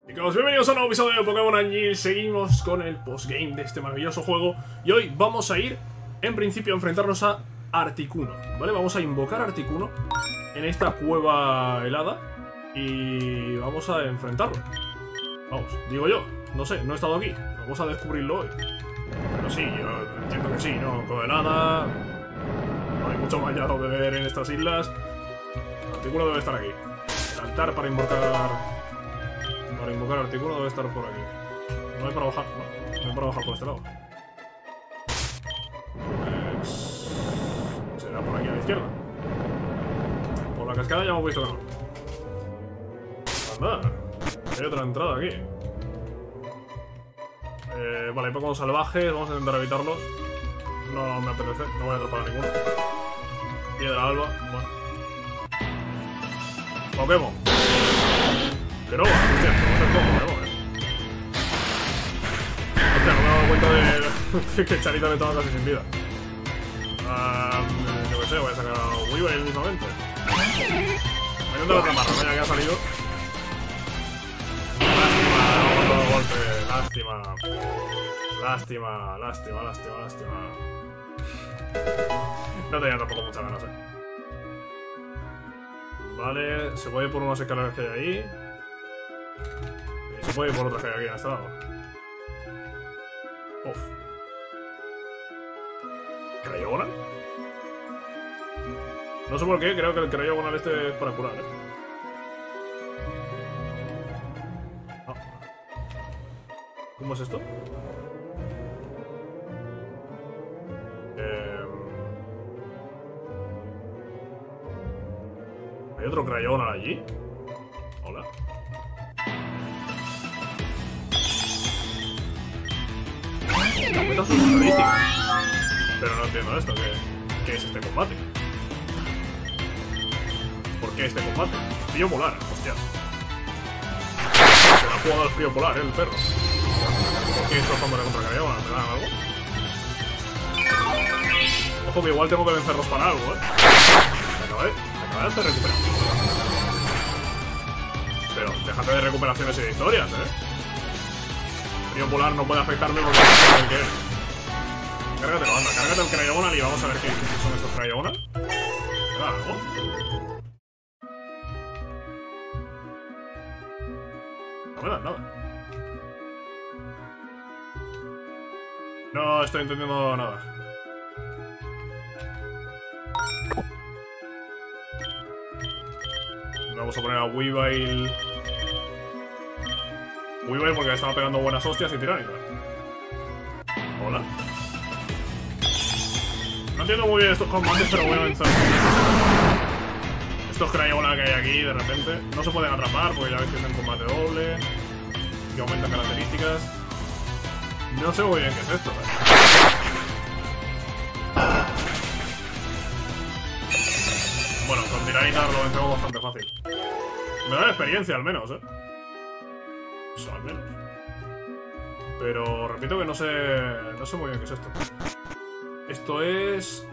Chicos, bienvenidos a un nuevo episodio de Pokémon Angel. Seguimos con el postgame de este maravilloso juego. Y hoy vamos a ir, en principio, a enfrentarnos a Articuno, ¿vale? Vamos a invocar a Articuno en esta cueva helada y vamos a enfrentarlo. Vamos, digo yo, no sé, no he estado aquí. Vamos a descubrirlo hoy. Pero sí, yo entiendo que sí, ¿no? Cueva helada, no hay mucho más allá de ver en estas islas. Articuno debe estar aquí. El altar para invocar... Para invocar Articuno debe estar por aquí. No hay para bajar, no. No hay para bajar por este lado. Pues... será por aquí a la izquierda. Por la cascada ya hemos visto que no. Anda. Hay otra entrada aquí. Vale, hay Pokémon salvajes. Vamos a intentar evitarlos. No me apetece. No voy a atrapar a ninguno. Piedra alba. Bueno. Pokémon. Pero va, hostia, no me Pokémon, Hostia, no me he dado cuenta de que Charita me estaba casi sin vida. Yo qué sé, voy a sacar a Weavile mismamente. Voy a intentar atraparlo, ya que ha salido. Lástima, no, golpe, lástima. Lástima, lástima, lástima, lástima. No tenía tampoco muchas ganas, Vale, se puede ir por unas escaleras que hay ahí. Y se puede ir por otras que hay aquí en este lado. Uf. ¿Crayogonal? No sé por qué, creo que el Crayogonal este es para curar, No. ¿Cómo es esto? ¿Hay otro Crayogonal allí? Hola. Aumentan sus estadísticas. Pero no entiendo esto. ¿Qué es este combate? ¿Por qué este combate? Frío polar, hostia. Se ha jugado al frío polar, el perro. ¿Por qué estos combate contra Crayogonal? ¿Me dan algo? Ojo que igual tengo que vencerlos para algo, Me acaba de hacer recuperación. Pero déjate de recuperaciones y de historias, Frío polar no puede afectarme porque no sé qué es. Cárgatelo, anda, cárgate el Crayogonal y vamos a ver qué son estos Crayogonal. ¿Me da algo? No me dan nada. No estoy entendiendo nada. Vamos a poner a Weavile. Weavile porque le estaba pegando buenas hostias y tiránicas. Hola. No entiendo muy bien estos combates, pero voy a vencer. Estos Crayogonal que hay aquí, de repente, no se pueden atrapar porque ya ves que es en combate doble. Que aumentan características. No sé muy bien qué es esto, Bueno, con tiranitar lo vencemos bastante fácil. Me da experiencia al menos, O sea, al menos. Pero repito que no sé muy bien qué es esto. Esto es...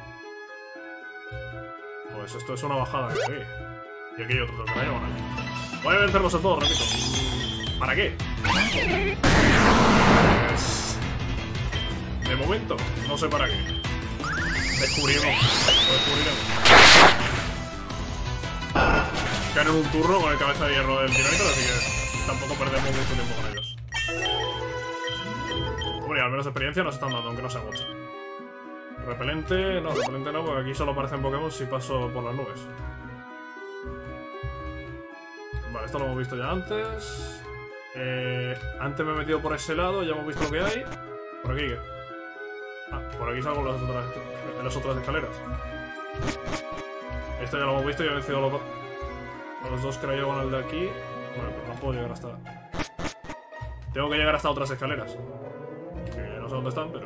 Pues esto es una bajada que hay. Y aquí hay otro Crayogonal. Voy a vencerlos a todos, repito. ¿Para qué? Pues... de momento, no sé para qué. Descubriremos. Lo descubriremos. Caen en un turno con el cabeza de hierro del Tiranitar, así que tampoco perdemos mucho tiempo con ellos. Hombre, al menos experiencia nos están dando, aunque no sea mucho. Repelente no, porque aquí solo aparecen Pokémon si paso por las nubes. Vale, esto lo hemos visto ya antes. Antes me he metido por ese lado, ya hemos visto lo que hay. ¿Por aquí qué? Ah, por aquí salgo en las otras escaleras. Esto ya lo hemos visto y he vencido a los dos Crayogonal de aquí. Bueno, pero no puedo llegar hasta... Tengo que llegar hasta otras escaleras. Que no sé dónde están, pero...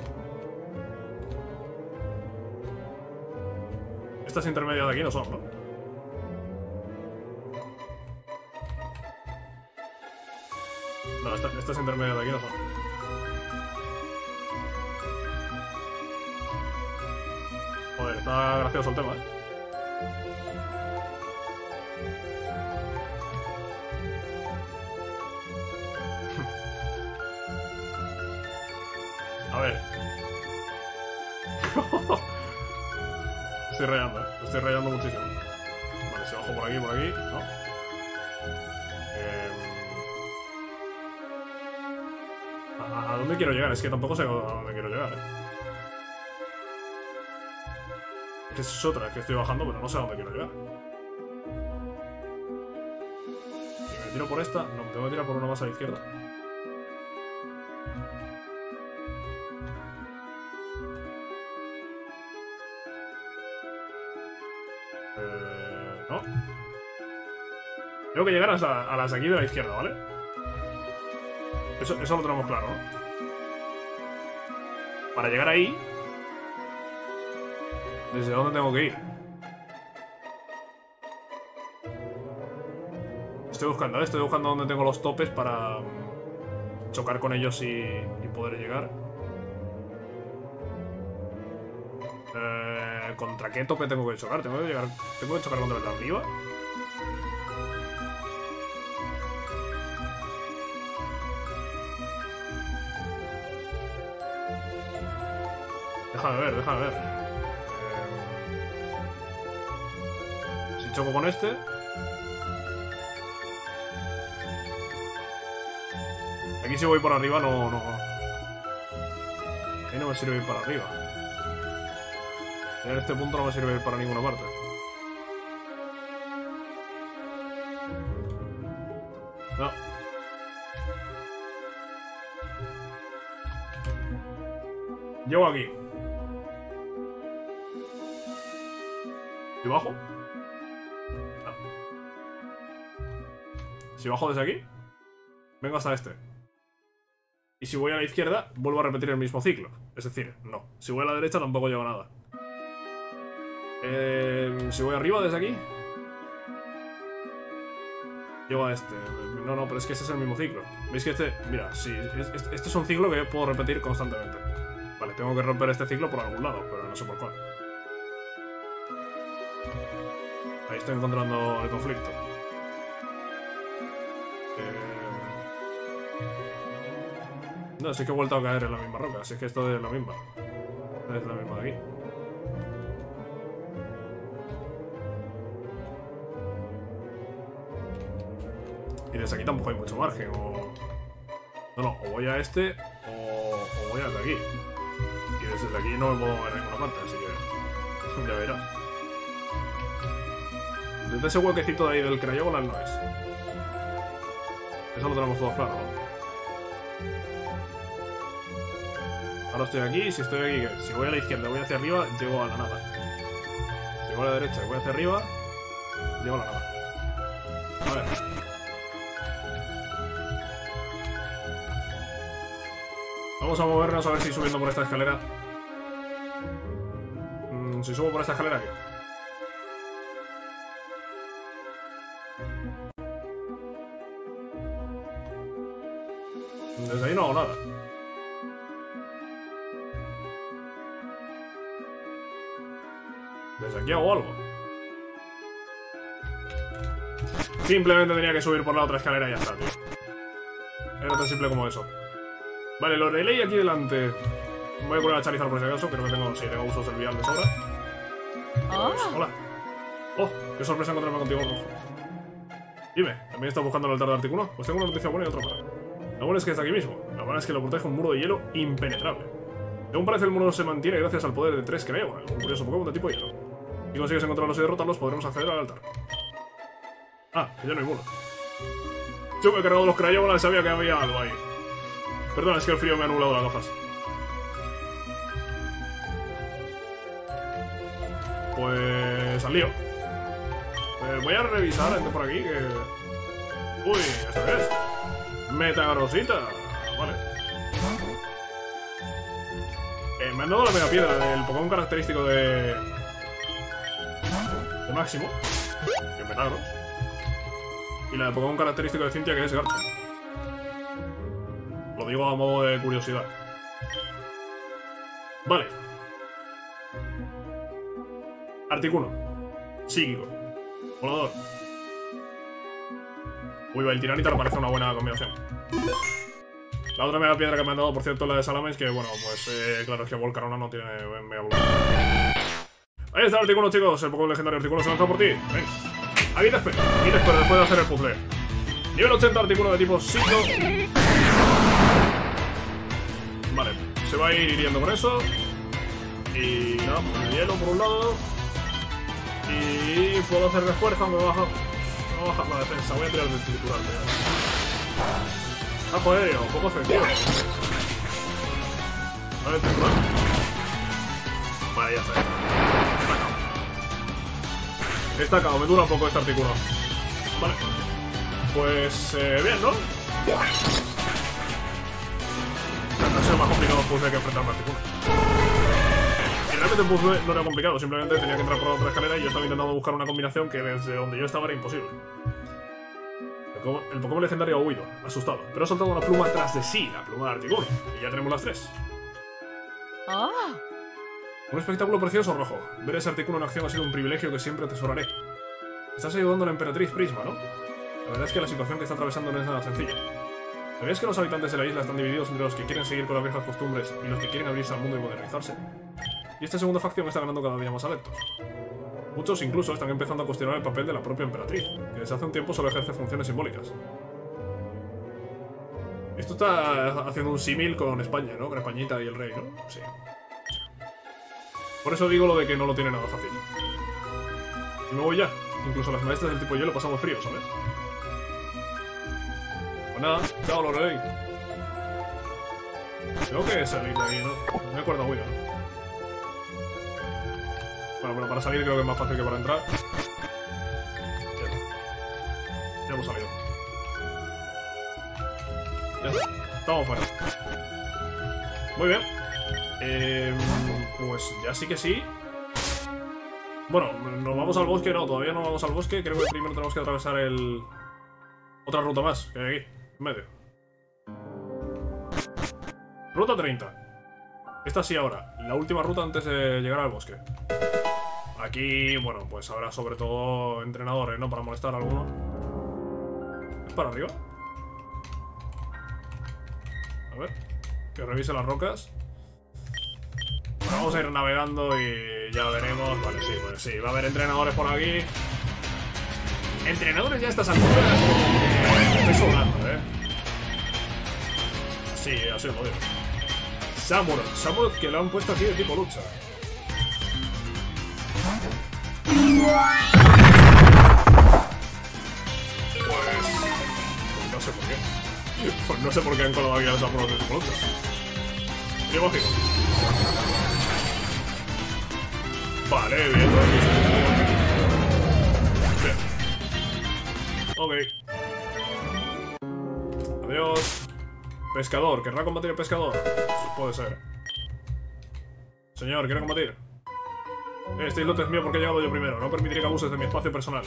Estas intermedias de aquí no son, ¿no? No, estas intermedias de aquí no son. Joder, está gracioso el tema, ver. Estoy rayando muchísimo. Vale, si bajo por aquí, ¿no? ¿A dónde quiero llegar? Es que tampoco sé a dónde quiero llegar, Es que es otra, es que estoy bajando, pero no sé a dónde quiero llegar. ¿Y me tiro por esta? No, me tengo que tirar por una más a la izquierda. No. Tengo que llegar a las de aquí de la izquierda, ¿vale? Eso lo tenemos claro, ¿no? Para llegar ahí... ¿Desde dónde tengo que ir? Estoy buscando dónde tengo los topes para chocar con ellos y poder llegar. ¿Contra qué tope tengo que chocar? ¿Tengo que chocar contra el de arriba? Déjame ver. Si choco con este... Aquí si voy por arriba no... Ahí no me sirve ir para arriba. En este punto no me sirve ir para ninguna parte. No. Llego aquí. ¿Y bajo? No. Si bajo desde aquí, vengo hasta este. Y si voy a la izquierda, vuelvo a repetir el mismo ciclo. Es decir, no. Si voy a la derecha, tampoco llego a nada. Si voy arriba desde aquí, llego a este. No, pero es que este es el mismo ciclo. ¿Veis que este... Mira, sí, este es un ciclo que puedo repetir constantemente. Vale, tengo que romper este ciclo por algún lado, pero no sé por cuál. Ahí estoy encontrando el conflicto. No, sí que he vuelto a caer en la misma roca. Así que esto es la misma. Es la misma de aquí. Y desde aquí tampoco hay mucho margen. No, o voy a este o voy hasta aquí. Y desde aquí no me puedo mover en ninguna parte, así que ya verás. Desde ese huequecito de ahí del Crayolas no es. Eso lo tenemos todo claro, ¿no? Ahora estoy aquí, y si estoy aquí, ¿qué? Si voy a la izquierda y voy hacia arriba, llego a la nada. Si voy a la derecha y voy hacia arriba, llego a la nada. A ver. Vamos a movernos a ver si subiendo por esta escalera. Si subo por esta escalera, ¿qué? Desde ahí no hago nada. Desde aquí hago algo. Simplemente tenía que subir por la otra escalera y ya está, tío. Era tan simple como eso. Vale, Lorelei aquí delante. Voy a poner a Charizard por si acaso. Creo que tengo, sí, tengo uso servial de sobra. Pues, hola. Oh, qué sorpresa encontrarme contigo, Rojo. Dime, ¿también estás buscando el altar de Articuno? Pues tengo una noticia buena y otra mala. Lo bueno es que está aquí mismo. La mala es que lo protege un muro de hielo impenetrable. Según parece, el muro se mantiene gracias al poder de 3 Crayolas, un curioso Pokémon de tipo hielo. Si consigues encontrarlos y derrotarlos, podremos acceder al altar. Ah, que ya no hay muro. Yo me he cargado los Crayolas y sabía que había algo ahí. Perdona, es que el frío me ha anulado las gafas. Pues... al lío. Voy a revisar gente por aquí que... Uy, ¿esto qué es? Metagrosita. Vale. Me han dado la mega piedra del Pokémon característico de Máximo, que es Metagross. Y la de Pokémon característico de Cynthia, que es Garchomp. Lo digo a modo de curiosidad. Vale. Articuno. Psíquico. Volador. Uy, el Tiranita me parece una buena combinación. La otra mega piedra que me han dado, por cierto, la de Salamence, que bueno, pues claro, es que Volcarona no tiene mega bloque. Ahí está el Articuno, chicos. El Pokémon legendario Articuno se lanza por ti. Ven. Aquí te espero después de hacer el puzzle. Nivel 80, Articuno de tipo psico. Vale, se va a ir hiriendo con eso. Y nada, pues el hielo por un lado. Y puedo hacer refuerzo, me baja la defensa. Voy a tirar del triturar. Tajo aéreo, poco efectivo. Vale, el triturar. Vale, ya está. Está cao, me dura un poco este Articuno. Vale. Pues bien, ¿no? Ha sido más complicado el puzzle que enfrentarme a Articuno. Y realmente el puzzle no era complicado, simplemente tenía que entrar por otra escalera y yo estaba intentando buscar una combinación que desde donde yo estaba era imposible. El Pokémon legendario ha huido, asustado, pero ha soltado una pluma tras de sí, la pluma de Articuno. Y ya tenemos las 3. Un espectáculo precioso, Rojo. Ver ese Articuno en acción ha sido un privilegio que siempre atesoraré. Estás ayudando a la Emperatriz Prisma, ¿no? La verdad es que la situación que está atravesando no es nada sencilla. ¿Sabías que los habitantes de la isla están divididos entre los que quieren seguir con las viejas costumbres y los que quieren abrirse al mundo y modernizarse? Y esta segunda facción está ganando cada día más adeptos. Muchos incluso están empezando a cuestionar el papel de la propia Emperatriz, que desde hace un tiempo solo ejerce funciones simbólicas. Esto está haciendo un símil con España, ¿no? Con Españita y el rey, ¿no? Sí. Por eso digo lo de que no lo tiene nada fácil. Y me voy ya. Incluso las maestras del tipo hielo pasamos frío, ¿sabes? Pues nada, chao, Lorelei. Tengo que salir de aquí, ¿no? No me acuerdo muy bien. Bueno, para salir creo que es más fácil que para entrar. Ya hemos salido. Ya está. Estamos fuera. Muy bien. Pues ya sí que sí. Bueno, nos vamos al bosque, no, todavía no vamos al bosque. Creo que primero tenemos que atravesar otra ruta más, que hay aquí, en medio. Ruta 30. Esta sí ahora, la última ruta antes de llegar al bosque. Aquí, bueno, pues habrá sobre todo entrenadores, ¿no? Para molestar a alguno. ¿Es para arriba? A ver, que revise las rocas. Bueno, vamos a ir navegando y ya veremos. Vale, sí, pues sí, va a haber entrenadores por aquí. Entrenadores ya a estas alturas. Me estoy sobrando, Sí, así lo digo. Samurott, que lo han puesto aquí de tipo lucha. Pues no sé por qué. Pues no sé por qué han colado aquí a Samurott de tipo lucha. Yo imagino. Vale, bien. Bien. Ok. Adiós. Pescador. ¿Querrá combatir el pescador? Puede ser. Señor, ¿quiere combatir? Este islote es mío porque he llegado yo primero. No permitiré que abuses de mi espacio personal.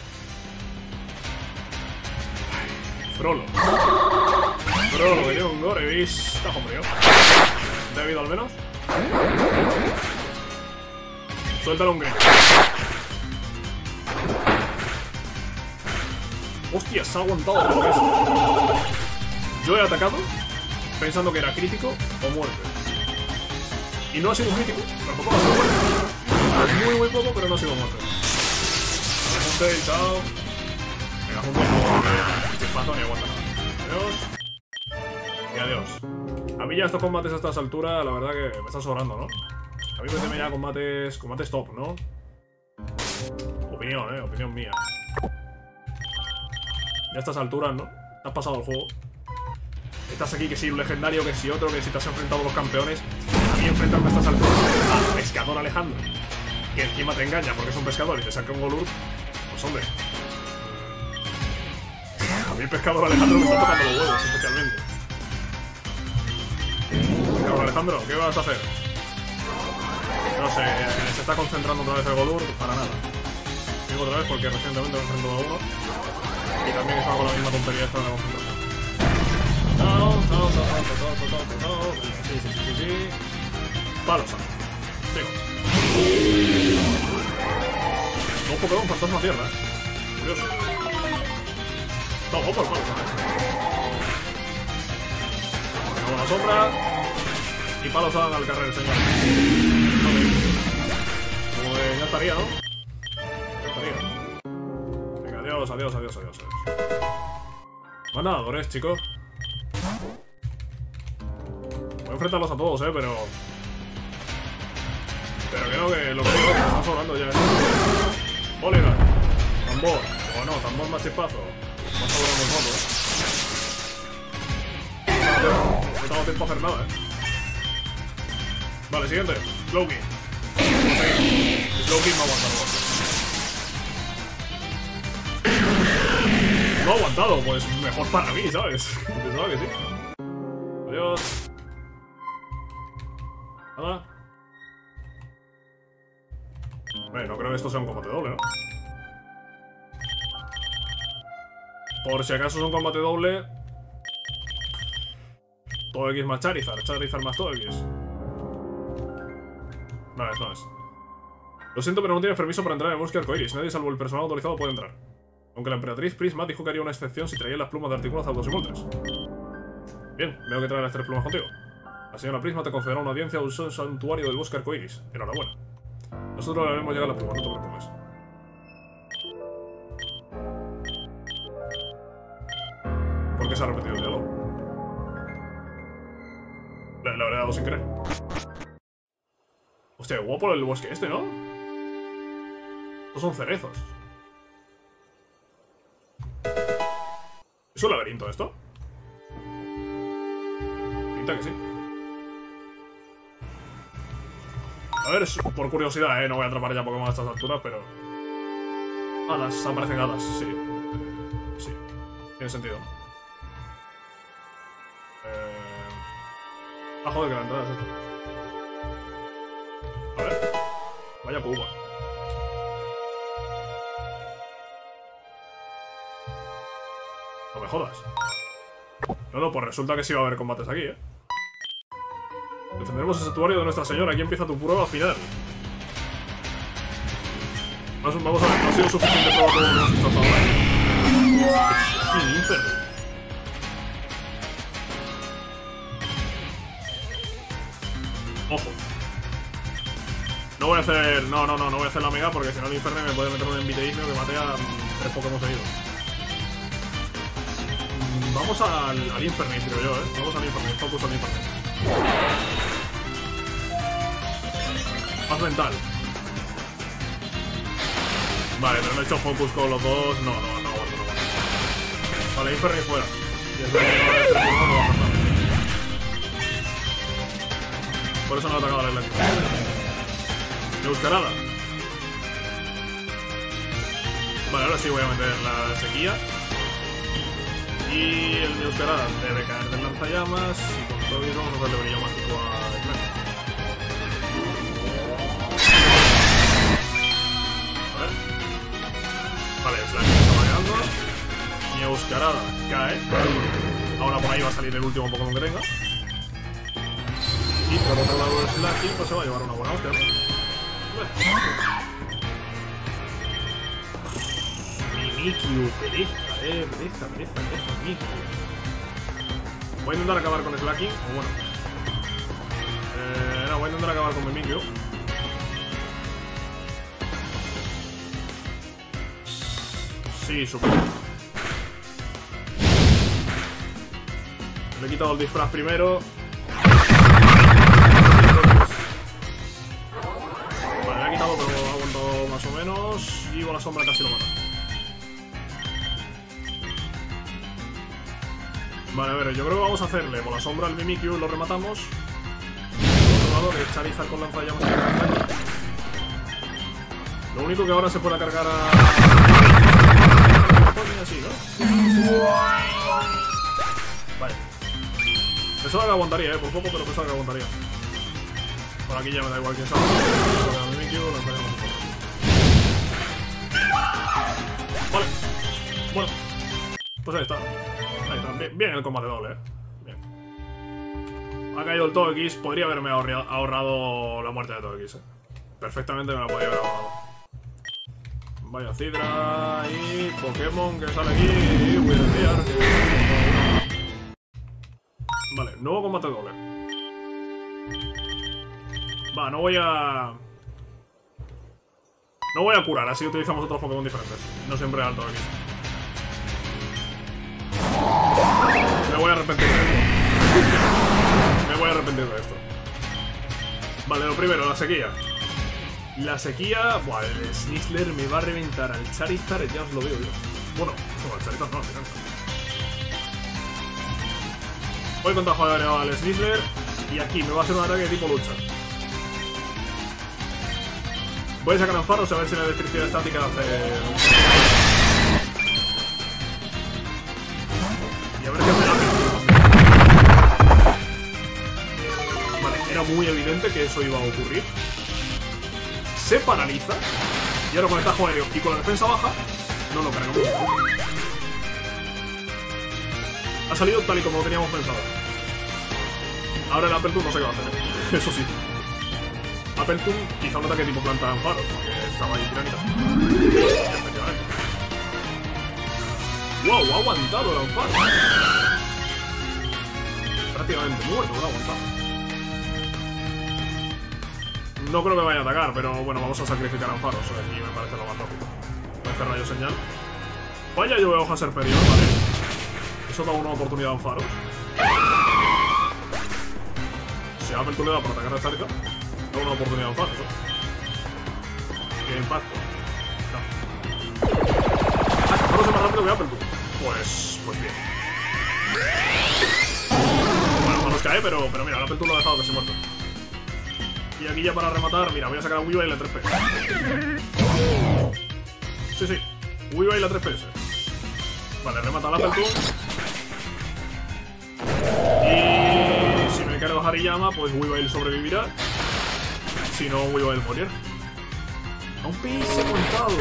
Frollo. Frollo, que tiene un Gorevis. Está frío. ¿Te ha habido al menos? Suéltalo un grito. Hostia, se ha aguantado todo eso. Yo he atacado pensando que era crítico o muerte. Y no ha sido un crítico, tampoco ha sido muerte. Muy poco, pero no ha sido muerte. Junte y chao. Venga, junte y no. Chispazo ni aguanta nada. Adiós. Y adiós. A mí ya estos combates a estas alturas, la verdad que me está sobrando, ¿no? A mí me teme ya combates top, ¿no? Opinión, opinión mía. Ya a estas alturas, ¿no? Te has pasado el juego. Estás aquí, que si un legendario, que si otro, que si te has enfrentado a los campeones. A mí enfrentarme a estas alturas al pescador Alejandro, que encima te engaña porque es un pescador y te saca un Golur. Pues hombre. A mí el pescador Alejandro me está tocando los huevos, especialmente. Pescador Alejandro, ¿qué vas a hacer? No sé, se está concentrando otra vez el Golur, para nada. Digo otra vez porque recientemente me he enfrentado a uno. Y también estaba con la misma tontería esta de la concentración. No. Sí. Palos. Digo. Un Pokémon fantasma tierra, curioso. Todo por palos. Venga, la sombra. Y palos al carrer, señor. Pues ya estaría, ¿no? Ya estaría. Venga, adiós, adiós, adiós, adiós, adiós. Más nadadores, chicos. Voy a enfrentarlos a todos, pero... Pero que no, que lo que digo es que están sobrando ya. Oliver. Tambor. O no, tambor más chispazo. Va sobrando un poco, No tengo tiempo a hacer nada, Vale, siguiente. Slowking. Slowking no aguanta, no ha aguantado, pues mejor para mí, ¿sabes? Pensaba que sí. Adiós. Nada. Bueno, no creo que esto sea un combate doble, ¿no? Por si acaso es un combate doble. Todo X más Charizard. Charizard más todo X. No es, no es. Lo siento, pero no tienes permiso para entrar en el bosque arcoiris. Nadie salvo el personal autorizado puede entrar. Aunque la emperatriz Prisma dijo que haría una excepción si traía las plumas de Articuno Zapdos y Moltres. Bien, veo que trae las 3 plumas contigo. La señora Prisma te concederá una audiencia al santuario del bosque arcoiris. Enhorabuena. Nosotros le haremos llegar las plumas, no te preocupes. ¿Por qué se ha repetido el diálogo? Le habré dado sin querer. Hostia, guapo el bosque este, ¿no? Estos son cerezos. ¿Es un laberinto esto? Pinta que sí. A ver, por curiosidad, no voy a atrapar ya Pokémon a estas alturas, pero... Hadas, aparecen hadas, sí. Sí, tiene sentido. Ah, joder, que la entrada es esto. A ver. Vaya cuba. No me jodas. No, pues resulta que sí va a haber combates aquí, Defenderemos el santuario de Nuestra Señora. Aquí empieza tu prueba final. Vamos a ver, no ha sido suficiente prueba todo lo que hemos hecho hasta ahora. Inferno. Ojo. No voy a hacer... No voy a hacer la mega porque si no el Inferno me puede meter un enviteísmo que mate a 3 Pokémon seguidos. Vamos al Inferno, creo yo, Vamos al Inferno, focus al Inferno. Paz mental. Vale, pero no he hecho focus con los dos. No aguanto. Vale, Inferno y fuera. Y eso no va a hacer nada. Por eso no he atacado al Atlético. Me busca nada. Vale, ahora sí voy a meter la sequía. Y el Meuscarada debe caer del lanzallamas. Y con todo eso vamos a hacerle brillo mágico a Slack. A ver. Vale, Slack está variando. Meuscarada cae. Ahora por ahí va a salir el último Pokémon que tenga. Y por otro lado Slacky pues se va a llevar una buena hostia. Mimikyu, pereza, Mimikyu. Voy a intentar acabar con Slacky, o bueno. No, voy a intentar acabar con Mimikyu. Sí, supongo. Le he quitado el disfraz primero. Vale, le he quitado, pero ha aguantado más o menos. Y con la sombra casi lo mata. Vale, a ver, yo creo que vamos a hacerle con la sombra al Mimikyu y lo rematamos. Por otro lado, de Charizard con lanzallamas. Lo único que ahora se puede cargar a... así, ¿no? Vale. Pensaba que aguantaría, por poco, pero pensaba que aguantaría. Por aquí ya me da igual quién sabe. A Mimikyu lo lanzallamas un poco. Vale. Bueno. Pues ahí está. Ahí está. Bien el combate doble, Bien. Ha caído el Togekiss. Podría haberme ahorrado la muerte de Togekiss, Perfectamente me la podría haber ahorrado. Vaya Cidra y Pokémon que sale aquí. Vale, nuevo combate doble. Va, no voy a curar, así utilizamos otros Pokémon diferentes. No siempre alto aquí. Me voy a arrepentir de esto. Me voy a arrepentir de esto. Vale, lo primero, la sequía. La sequía... Buah, el Snizzler me va a reventar al Charizard, ya os lo veo yo. Bueno, al Charizard no, al final. Voy contra jugador al Snizzler y aquí me va a hacer un ataque de tipo lucha. Voy a sacar Ampharos a ver si la electricidad estática hace... Y a ver qué me hace. Vale, era muy evidente que eso iba a ocurrir. Se paraliza. Y ahora con el tajo aéreo y con la defensa baja, no lo cargamos. Ha salido tal y como lo teníamos pensado. Ahora el Aperture no sé qué va a hacer. Eso sí. Aperture quizá un ataque tipo planta de Ampharos, porque estaba ahí tiranita. ¡Wow! Ha aguantado el Ampharos. Prácticamente muerto, lo ha aguantado. No creo que vaya a atacar, pero bueno, vamos a sacrificar a Ampharos. Aquí me parece lo más lógico. Voy a hacer rayo señal. Vaya, yo veo hoja superior, vale. Eso da una oportunidad a Ampharos. Si Aperture le da por atacar a Charizard, da una oportunidad a Ampharos, ¿eh? ¿Qué impacto? No. Ampharos es más rápido que Aperture. Pues bien. Bueno, no nos cae, pero mira, el Aperture lo ha dejado que se muerto. Y aquí ya para rematar, mira, voy a sacar a Weavile a 3PS. Sí. Weavile a 3PS. Vale, remata la Aperture. Y si me cargo Hariyama, pues Weavile sobrevivirá. Si no, Weavile morir. A un PS montado.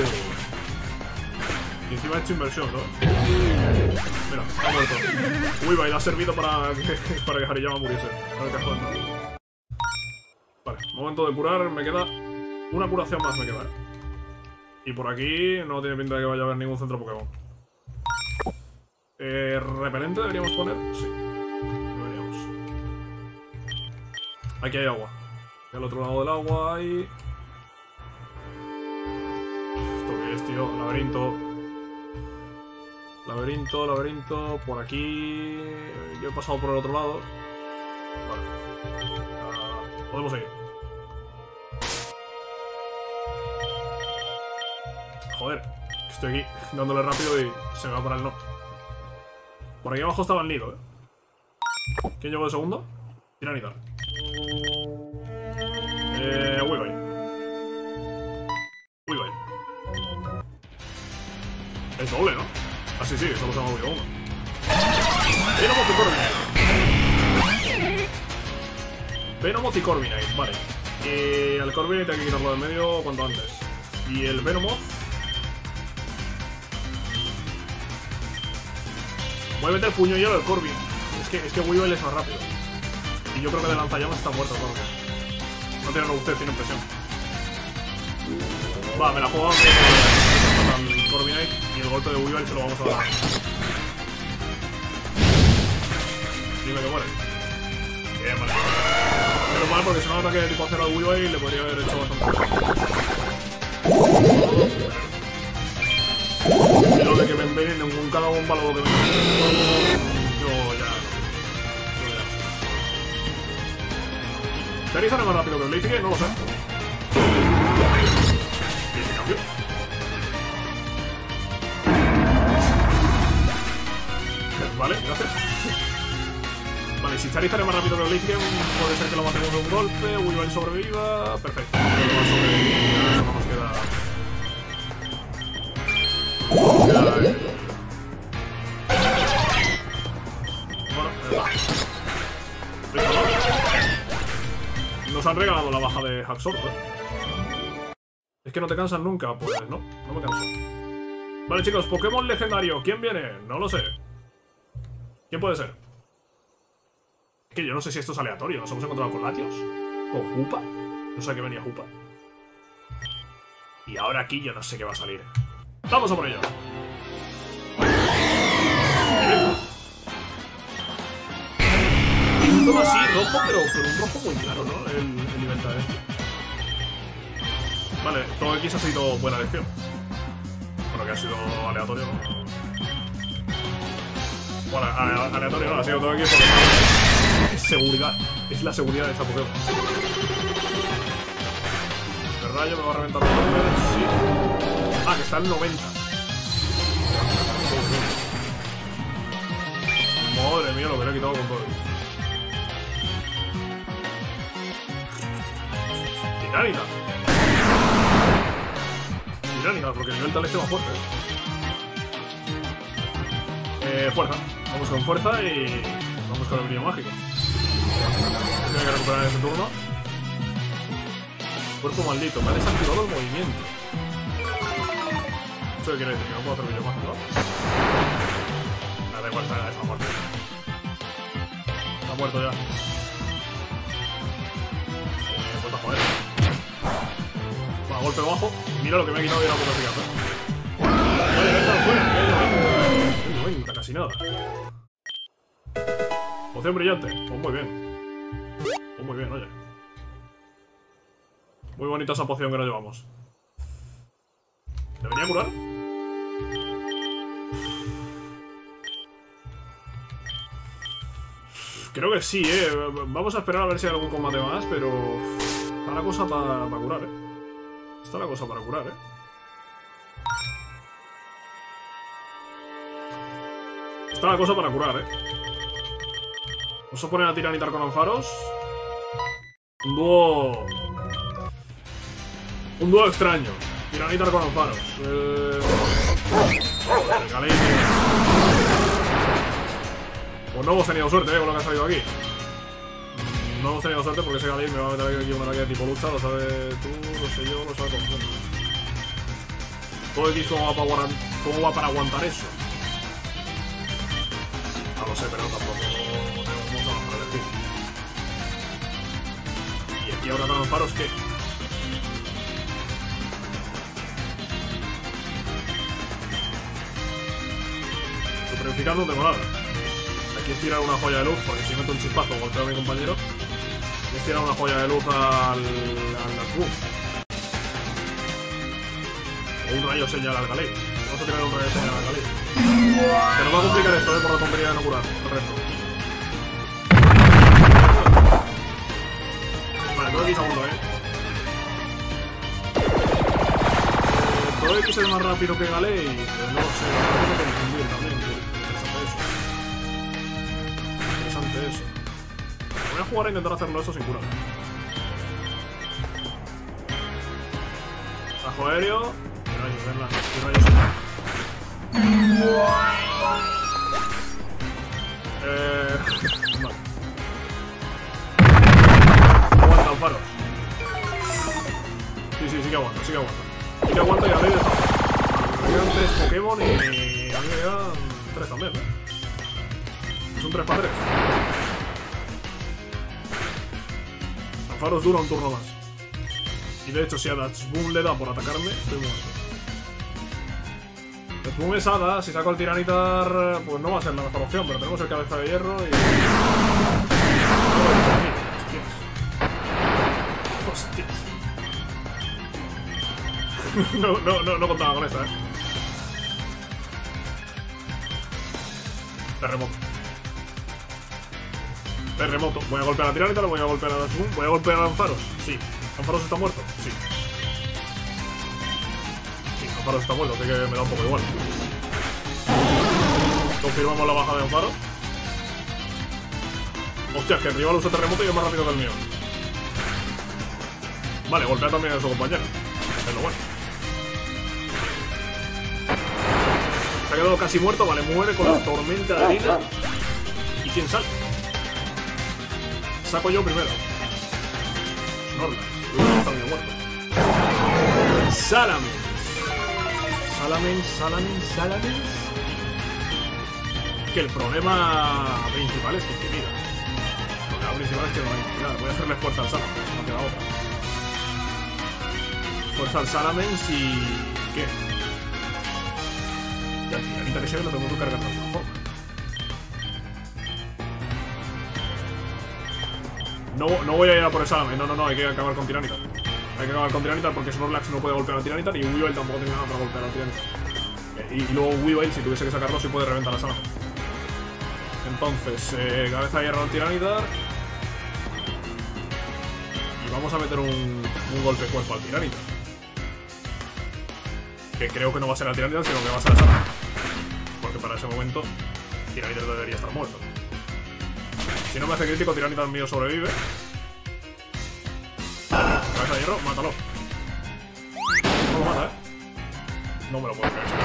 Y encima he hecho inversión, ¿no? Mira, ha muerto. Weavile ha servido para que Hariyama muriese. A ver qué hace. Vale, momento de curar, me queda una curación más, me queda. Y por aquí no tiene pinta de que vaya a haber ningún centro Pokémon. ¿Repelente deberíamos poner? Sí, deberíamos. Aquí hay agua. Y al otro lado del agua hay... ¿Esto qué es, tío? Laberinto. Por aquí... Yo he pasado por el otro lado. Vale. Podemos seguir. Joder, estoy aquí dándole rápido y se me va para el no. Por aquí abajo estaba el nido, ¿eh? ¿Quién llegó de segundo? Tiranitar. Weavile. Es doble, ¿no? Ah, sí, solo se me ha movido uno. Venomoth y Corviknight. Venomoth y Corviknight, vale. Al Corviknight hay que quitarlo del medio cuanto antes. Y el Venomoth... Voy a meter puño hielo al Corby. Es que Weavile es más rápido. Y yo creo que de lanzallamas está muerto todo. No tiene robustez, tiene presión. Va, me la juego al Corviknight y el golpe de Weavile se lo vamos a dar. Dime que muere. Bien, vale. Pero mal, porque si no ataque de tipo acero al Weavile le podría haber hecho bastante. Lo de que me envenenen con cada bomba luego que me... Yo ya... Charizard es más rápido que el Blaziken, no lo sé. ¿Y ese cambio? Vale, gracias. Vale, si Charizard es más rápido que el Blaziken, puede ser que lo matemos de un golpe, Weavile sobreviva... Perfecto. Eso no nos queda... Nos han regalado la baja de Haxorus, ¿eh? Es que no te cansan nunca, pues no me canso. Vale, chicos, Pokémon legendario. ¿Quién viene? No lo sé. ¿Quién puede ser? Es que yo no sé si esto es aleatorio. ¿Nos hemos encontrado con Latios? ¿Con Hoopa? No sé a qué venía Hoopa. Y ahora aquí yo no sé qué va a salir. ¡Vamos a por ello! es todo así, rojo, pero un rojo muy claro, ¿no? El nivel de este. Vale, todo X ha sido buena elección. Bueno, que ha sido aleatorio, ¿no? Bueno, aleatorio no, ha sido todo X porque es seguridad. Es la seguridad de esta Pokémon. El rayo me va a reventar los niveles, sí. Ah, que está en 90. Madre mía, lo que le he quitado con todo. Tiránida. Tiránida, porque el nivel tal este va fuerte. Fuerza. Vamos con fuerza y vamos con el brillo mágico. Tiene que recuperar ese turno. Cuerpo maldito. Me ha desactivado el movimiento. ¿Eso qué quiere decir? ¿Que no puedo hacer brillo mágico? Da igual, está muerto. Está muerto ya. Pues a joder. Va, golpe bajo. Mira lo que me ha quitado de la puta picada. Vale, venga, fuera. No entra casi nada. Poción brillante. Pues muy bien. Pues muy bien, oye. Muy bonita esa poción que nos llevamos. ¿Debería curar? Creo que sí, vamos a esperar a ver si hay algún combate más, pero... Está la cosa para curar, Está la cosa para curar, Está la cosa para curar, Vamos a poner a tiranitar con Ampharos. Un dúo extraño. Tiranitar con Ampharos. El Galei. Pues no hemos tenido suerte, con lo que ha salido aquí. No hemos tenido suerte porque ese Galei me va a meter aquí una raqueta de tipo lucha. Lo sabes tú, lo sé yo, lo sabe todo el mundo. Todo X cómo va para aguantar eso. No lo sé, pero tampoco tenemos mucho más para elegir. Y aquí ahora con Ampharos, ¿qué? Superificar no tengo nada. Aquí es tirar una joya de luz, porque si meto un chispazo golpeo a mi compañero. Es tirar una joya de luz al o un rayo señal al Galei. Vamos a tirar un rayo señal al Galei. Se nos va a complicar esto, por la tontería de no curar el resto. Vale, todo X segundo, todo X es más rápido que Galei, pero no sé, tengo que confundir también. Interesante eso. Voy a jugar a intentar hacerlo eso sin curar. Tajo aéreo. Y rayos, venla. Y rayos. Vale. Aguanta, Ampharos. Sí que aguanta, Sí que aguanta y a ver. Me quedan 3 Pokémon y a mí me quedan 3 también, Es un 3 para 3. Ampharos dura un turno más. Y de hecho, si a Dachboom le da por atacarme, estoy muerto. Dachboom es Hada, si saco el Tiranitar, pues no va a ser la mejor opción, pero tenemos el Cabeza de Hierro y... Hostias. No contaba con esta, Terremoto. Voy a golpear a Tiranitar, voy a golpear a Dachboom, voy a golpear a Ampharos. Sí. ¿Ampharos está muerto? Sí. Sí, Ampharos está muerto, así que me da un poco igual. Confirmamos la baja de Ampharos. Hostia, que el rival usa terremoto y es más rápido que el mío. Vale, golpea también a su compañero. Es lo bueno. Se ha quedado casi muerto, vale, muere con la tormenta de arena. ¿Y quién sale? Saco yo primero. Snorlax. Está bien muerto. Salamence. Que el problema principal es que intimida. El problema principal es que no va a intimidar. Voy a hacerle fuerza al Salamence, no queda otra. Fuerza al Salamence y... ¿qué? Y al Tiranitar que se ve lo tengo que cargar de alguna forma. No voy a ir a por Salame. No, hay que acabar con Tiranitar. Hay que acabar con Tiranitar porque Snorlax no puede golpear a Tiranitar y Weavile tampoco tiene nada para golpear a Tiranitar. Y luego Weavile, si tuviese que sacarlo, sí puede reventar a Salame. Entonces, cabeza de hierro al Tiranitar. Y vamos a meter un golpe cuerpo al Tiranitar. Que creo que no va a ser al Tiranitar, sino que va a ser a Salame. Porque para ese momento, Tiranitar debería estar muerto. Si no me hace crítico, Tiranitar mío sobrevive. Cabeza de hierro, mátalo. No lo mata, No me lo puedo creer.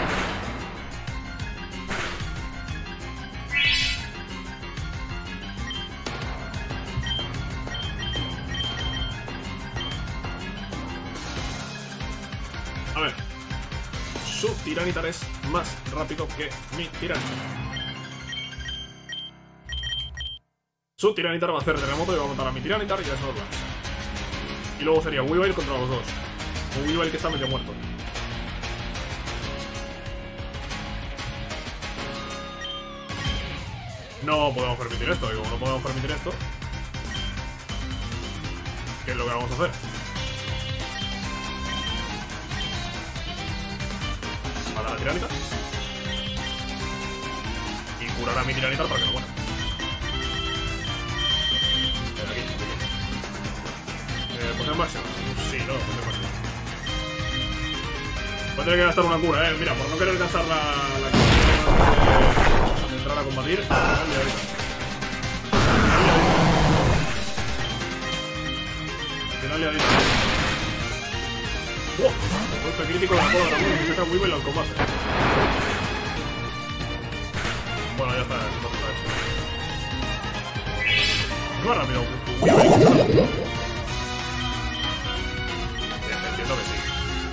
A ver. Su Tiranitar es más rápido que mi Tiranitar. Su Tiranitar va a hacer terremoto y va a matar a mi Tiranitar y a Snorlax. Y luego sería Weavile contra los dos. Un Weavile que está medio muerto. No podemos permitir esto. Y como no podemos permitir esto, ¿qué es lo que vamos a hacer? Matar a Tiranitar. Y curar a mi Tiranitar para que no muera. ¿Poción máxima? Sí, no, poción máxima. Voy a tener que gastar una cura, Mira, por no querer gastar la de entrar a combatir. Final de ahorita. ¡Wow! Golpe crítico de la cola dragón y saca Weavile al combate. Bueno, ya está, entonces está hecho. Es más rápido. Entiendo que sí.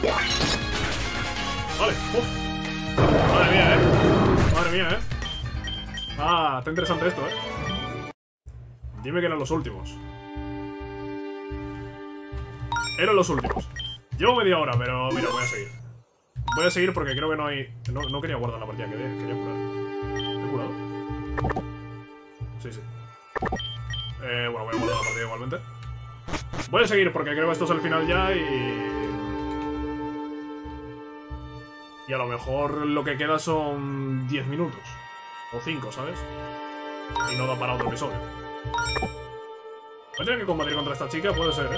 Vale. Madre mía, Madre mía, Ah, está interesante esto, Dime que eran los últimos. Eran los últimos. Llevo media hora, pero mira, voy a seguir. Voy a seguir porque creo que no hay... No quería guardar la partida, quería curar. ¿He curado? Sí. Bueno, voy a guardar la partida igualmente. Voy a seguir porque creo que esto es el final ya y a lo mejor lo que queda son 10 minutos. O 5, ¿sabes? Y no da para otro episodio. Voy a tener que combatir contra esta chica, puede ser,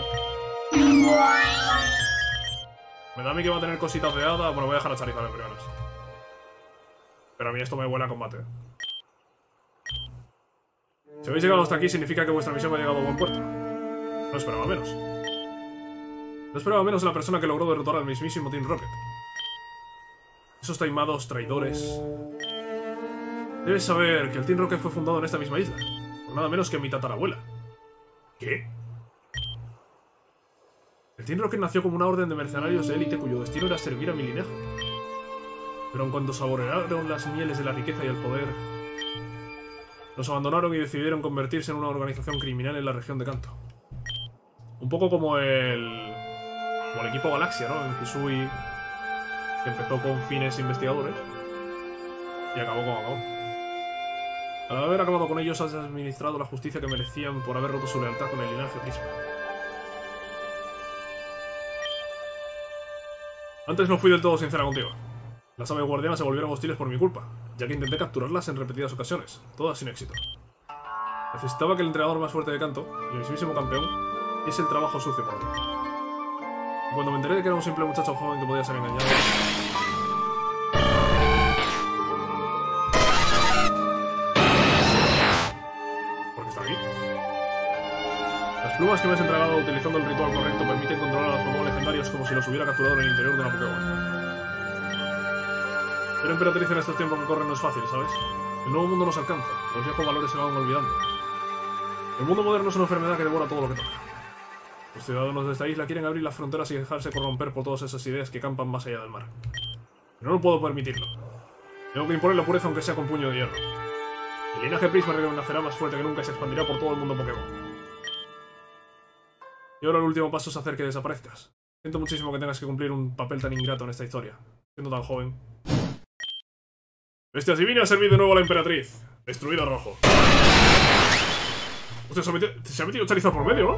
Me da a mí que va a tener cositas de hada. Bueno, voy a dejar a Charizard primero. Pero a mí esto me huele a combate. Si habéis llegado hasta aquí, significa que vuestra misión ha llegado a buen puerto. No esperaba menos. No esperaba menos de la persona que logró derrotar al mismísimo Team Rocket. Esos taimados traidores. Debes saber que el Team Rocket fue fundado en esta misma isla. Por nada menos que mi tatarabuela. ¿Qué? El Team Rocket nació como una orden de mercenarios de élite cuyo destino era servir a mi linaje. Pero en cuanto saborearon las mieles de la riqueza y el poder, los abandonaron y decidieron convertirse en una organización criminal en la región de Kanto. Un poco como el equipo Galaxia, ¿no? En Hisui, que empezó con fines investigadores y acabó como acabó. Al haber acabado con ellos, has administrado la justicia que merecían por haber roto su lealtad con el linaje Prisma. Antes no fui del todo sincera contigo. Las aves guardianas se volvieron hostiles por mi culpa, ya que intenté capturarlas en repetidas ocasiones, todas sin éxito. Necesitaba que el entrenador más fuerte de Kanto, y el mismísimo campeón, hiciese el trabajo sucio por mí. Y cuando me enteré de que era un simple muchacho joven que podía ser engañado... ¿Por qué está aquí? Las plumas que me has entregado utilizando el ritual correcto permiten controlar a los Pokémon legendarios como si los hubiera capturado en el interior de una Pokémon. Pero emperatriz en estos tiempos que corren no es fácil, ¿sabes? El nuevo mundo nos alcanza, los viejos valores se van olvidando. El mundo moderno es una enfermedad que devora todo lo que toca. Los ciudadanos de esta isla quieren abrir las fronteras y dejarse corromper por todas esas ideas que campan más allá del mar. Pero no puedo permitirlo. Tengo que imponer la pureza aunque sea con puño de hierro. El linaje Prisma renacerá más fuerte que nunca y se expandirá por todo el mundo Pokémon. Y ahora el último paso es hacer que desaparezcas. Siento muchísimo que tengas que cumplir un papel tan ingrato en esta historia, siendo tan joven. Bestias divinas, servid de nuevo a la emperatriz. Destruida rojo. Hostia, se ha metido Charizard por medio, ¿no?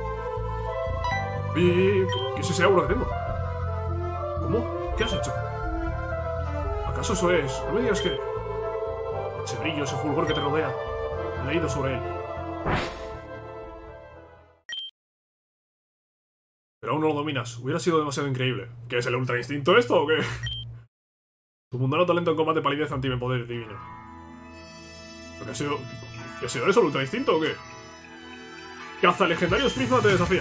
Oye, ¿qué es ese aura que tengo? ¿Cómo? ¿Qué has hecho? ¿Acaso eso es? No me digas que... Ese brillo, ese fulgor que te rodea. He leído sobre él. Pero aún no lo dominas. Hubiera sido demasiado increíble. ¿Qué es el ultra instinto esto o qué? Tu mundano talento en combate palidez ante mi poder divino. ¿Qué ha sido? ¿Qué ha sido eso? ¿El ultra instinto o qué? Caza legendarios prisma te desafía.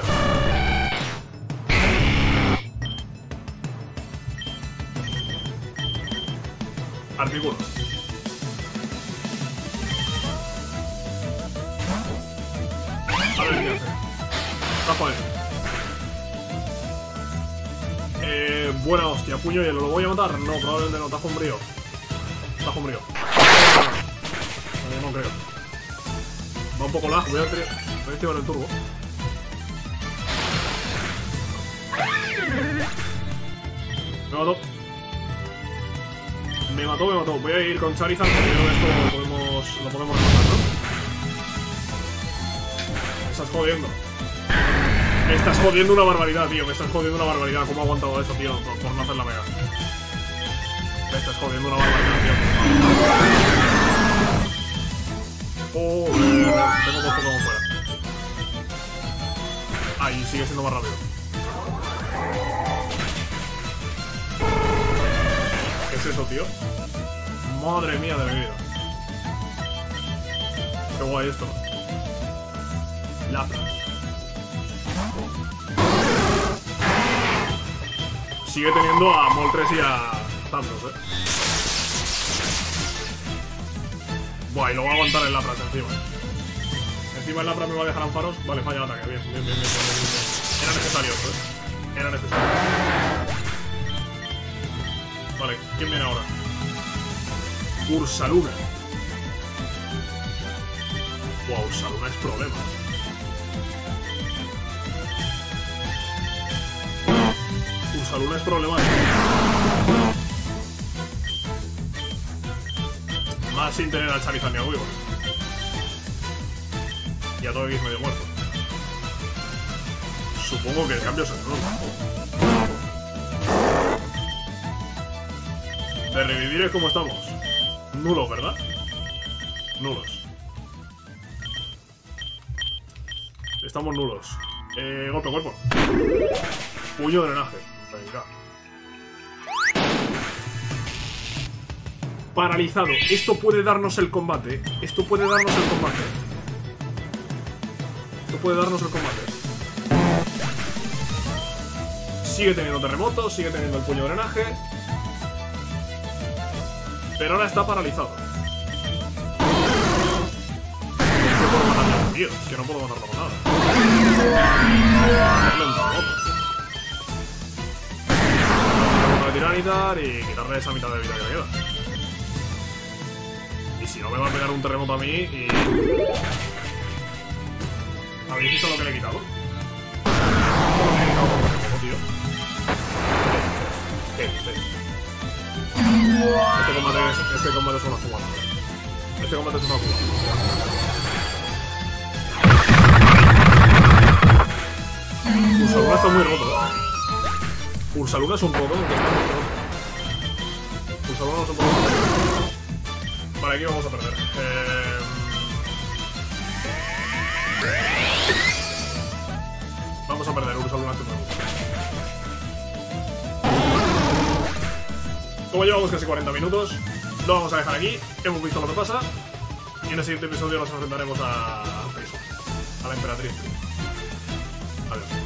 Artículo. A ver qué hace. Está jodido. Buena hostia, puño hielo. ¿Lo voy a matar? No, probablemente no. Tajo umbrío. Tajo umbrío. No creo. Va un poco lag. Voy a activar el turbo. Me mató. Me mató. Voy a ir con Charizard porque creo que esto lo podemos rematar, ¿no? Me estás jodiendo. Me estás jodiendo una barbaridad, tío. Me estás jodiendo una barbaridad. ¿Cómo he aguantado eso, tío? Por no hacer la mega. Me estás jodiendo una barbaridad, tío. Joder. Tengo dos Pokémon fuera. Ahí sigue siendo más rápido. ¿Qué es eso, tío? Madre mía de mi vida. Qué guay esto. Lapras. Sigue teniendo a Moltres y a Zapdos, Buah, y lo va a aguantar el Lapras encima. Encima el Lapras me va a dejar amparos. Vale, falla el ataque. Bien. Era necesario esto, Era necesario. Vale, ¿quién viene ahora? Ursaluna. Wow, Ursaluna es problema. Ursaluna es problemático. Más sin tener al Charizard ni a Weavile. Y a todo X medio muerto. Supongo que el cambio es el nulo. De revivir es como estamos. Nulo, ¿verdad? Nulos. Estamos nulos. Golpe cuerpo. Puño de drenaje. Venga. Paralizado. Esto puede darnos el combate. Sigue teniendo terremoto, sigue teniendo el puño de drenaje. Pero ahora está paralizado. No puedo matarlo, tío. Es que no puedo matarlo con nada. Tengo que tiranitar y quitarle esa mitad de vida que le queda. Y si no me va a pegar un terremoto a mí y... ¿Habéis visto lo que le he quitado? ¿Cómo le he quitado por terremoto, tío? ¿Qué dices? Este combate es una jugada. Ursaluna está muy roto, Ursaluna es un Pokémon que está muy roto. Ursaluna no es un Pokémon. Vale, aquí vamos a perder. Vamos a perder, Ursaluna este juego. Como llevamos casi 40 minutos, lo vamos a dejar aquí. Hemos visto lo que pasa. Y en el siguiente episodio nos enfrentaremos a la emperatriz. Adiós.